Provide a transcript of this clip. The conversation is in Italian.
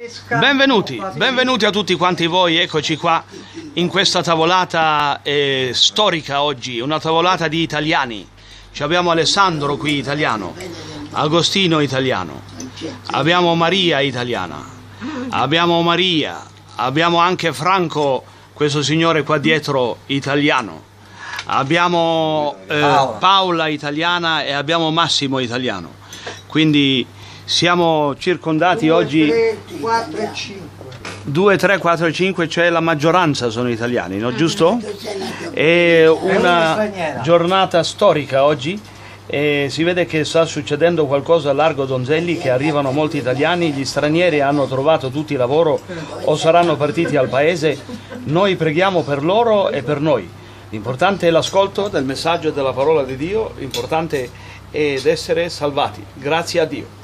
Benvenuti a tutti quanti voi, eccoci qua in questa tavolata storica oggi, una tavolata di italiani. Abbiamo Alessandro qui italiano, Agostino italiano, abbiamo Maria italiana, abbiamo anche Franco, questo signore qua dietro italiano, abbiamo Paola italiana e abbiamo Massimo italiano, quindi siamo circondati oggi 2, 3, 4, 5, cioè la maggioranza sono italiani, no? Giusto? È una giornata storica oggi e si vede che sta succedendo qualcosa a Largo Donzelli, che arrivano molti italiani, gli stranieri hanno trovato tutti lavoro o saranno partiti al paese. Noi preghiamo per loro e per noi. L'importante è l'ascolto del messaggio e della parola di Dio, l'importante è essere salvati. Grazie a Dio.